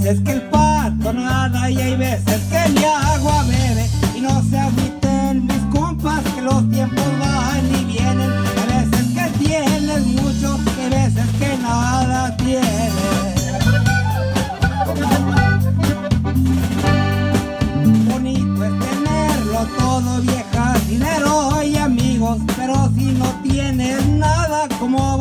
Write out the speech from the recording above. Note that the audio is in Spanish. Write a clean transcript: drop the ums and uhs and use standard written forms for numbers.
veces que el pato nada y hay veces que mi agua bebe. Y no se agüiten mis compas que los tiempos van y vienen. Hay veces que tienes mucho y hay veces que nada tienes. Bonito es tenerlo todo, viejas, dinero y amigos, pero si no tienes nada, ¿cómo